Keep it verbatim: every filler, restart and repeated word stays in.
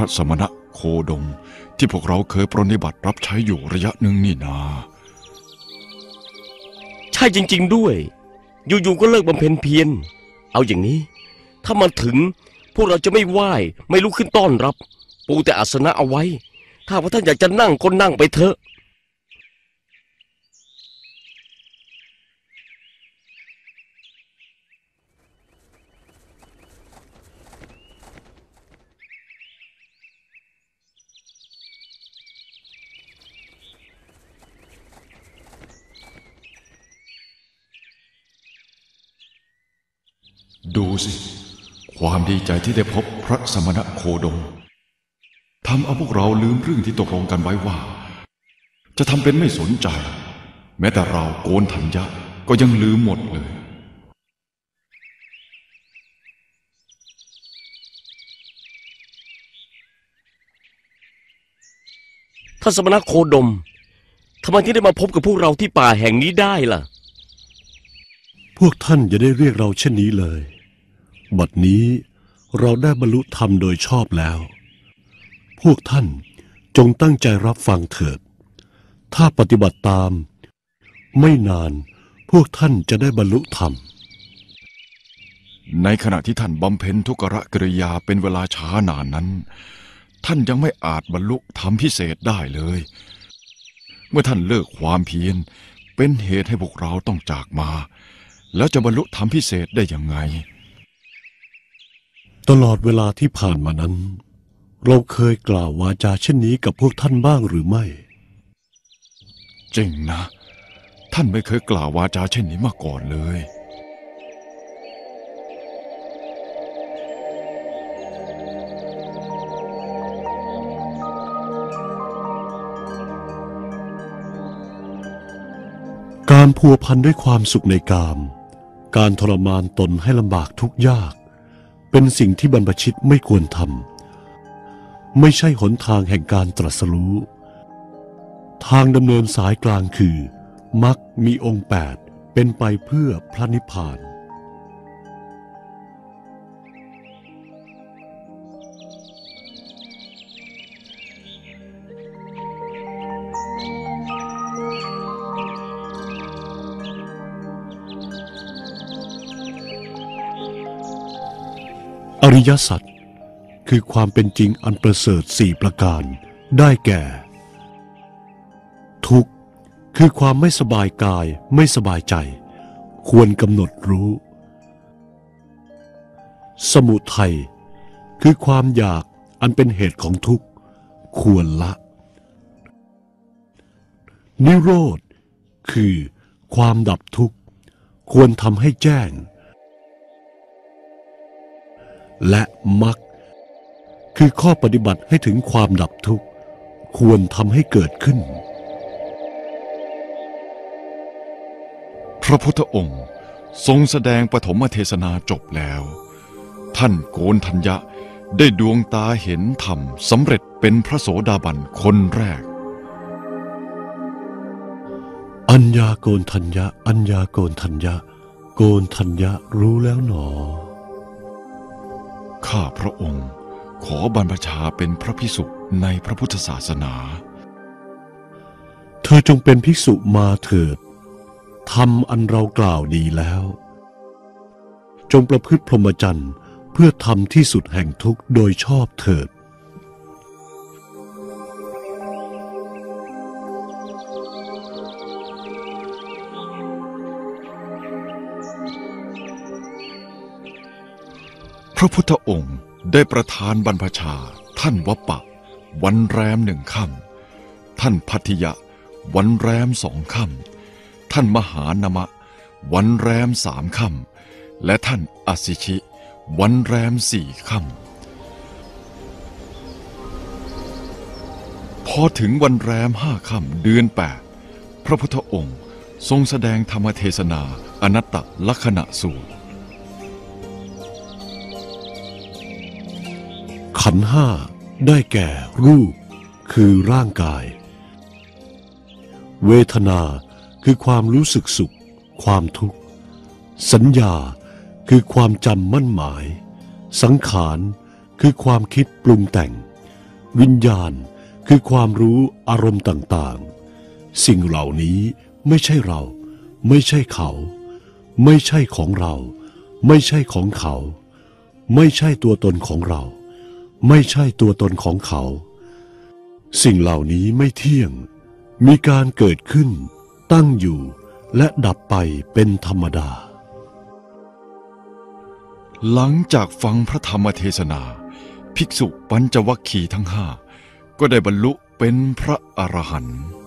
ระสมณะโคดมที่พวกเราเคยปรนนิบัติรับใช้อยู่ระยะหนึ่งนี่นาใช่จริงๆด้วยอยู่ๆก็เลิกบำเพ็ญเพียรเอาอย่างนี้ถ้ามันถึงพวกเราจะไม่ไหว้ไม่ลุกขึ้นต้อนรับปูแต่อาสนะเอาไว้ถ้าว่าท่านอยากจะนั่งก็นั่งไปเถอะดูสิความดีใจที่ได้พบพระสมณะโคดมทำเอาพวกเราลืมเรื่องที่ตกลงกันไว้ว่าจะทำเป็นไม่สนใจแม้แต่เราโกนทัญญะก็ยังลืมหมดเลยท่านสมณะโคดมทำไมที่ได้มาพบกับพวกเราที่ป่าแห่งนี้ได้ล่ะพวกท่านอย่าได้เรียกเราเช่นนี้เลยบัดนี้เราได้บรรลุธรรมโดยชอบแล้วพวกท่านจงตั้งใจรับฟังเถิดถ้าปฏิบัติตามไม่นานพวกท่านจะได้บรรลุธรรมในขณะที่ท่านบำเพ็ญทุกขกิริยาเป็นเวลาช้านานนั้นท่านยังไม่อาจบรรลุธรรมพิเศษได้เลยเมื่อท่านเลิกความเพียรเป็นเหตุให้พวกเราต้องจากมาแล้วจะบรรลุธรรมพิเศษได้ยังไงตลอดเวลาที่ผ่านมานั้นเราเคยกล่าววาจาเช่นนี้กับพวกท่านบ้างหรือไม่จริงนะท่านไม่เคยกล่าววาจาเช่นนี้มาก่อนเลยการพัวพันด้วยความสุขในกามการทรมานตนให้ลำบากทุกข์ยากเป็นสิ่งที่บรรพชิตไม่ควรทำไม่ใช่หนทางแห่งการตรัสรู้ทางดำเนินสายกลางคือมรรคมีองค์แปดเป็นไปเพื่อพระนิพพานอริยสัจคือความเป็นจริงอันประเสริฐสี่ประการได้แก่ทุกข์คือความไม่สบายกายไม่สบายใจควรกำหนดรู้สมุทัยคือความอยากอันเป็นเหตุของทุกข์ควรละนิโรธคือความดับทุกข์ควรทำให้แจ้งและมรรคคือข้อปฏิบัติให้ถึงความดับทุกข์ควรทำให้เกิดขึ้นพระพุทธองค์ทรงแสดงปฐมเทศนาจบแล้วท่านโกนทัญญะได้ดวงตาเห็นธรรมสำเร็จเป็นพระโสดาบันคนแรกอัญญาโกนทัญญะอัญญาโกนทัญญะโกนทัญญะรู้แล้วหนอข้าพระองค์ขอบรรพชาเป็นพระภิกษุในพระพุทธศาสนาเธอจงเป็นภิกษุมาเถิดธรรมอันเรากล่าวดีแล้วจงประพฤติพรหมจรรย์เพื่อทำที่สุดแห่งทุกข์โดยชอบเถิดพระพุทธองค์ได้ประทานบรรพชาท่านวัปปะวันแรมหนึ่งค่ำท่านพัทธิยะวันแรมสองค่ำท่านมหานมะวันแรมสามค่ำและท่านอสิชิวันแรมสี่ค่ำพอถึงวันแรมห้าค่ำเดือนแปดพระพุทธองค์ทรงแสดงธรรมเทศนาอนัตตลักขณะสูตรขันธ์ห้าได้แก่รูปคือร่างกายเวทนาคือความรู้สึกสุขความทุกข์สัญญาคือความจำมั่นหมายสังขารคือความคิดปรุงแต่งวิญญาณคือความรู้อารมณ์ต่างๆสิ่งเหล่านี้ไม่ใช่เราไม่ใช่เขาไม่ใช่ของเราไม่ใช่ของเขาไม่ใช่ตัวตนของเราไม่ใช่ตัวตนของเขาสิ่งเหล่านี้ไม่เที่ยงมีการเกิดขึ้นตั้งอยู่และดับไปเป็นธรรมดาหลังจากฟังพระธรรมเทศนาภิกษุปัญจวัคคีย์ทั้งห้าก็ได้บรรลุเป็นพระอรหันต์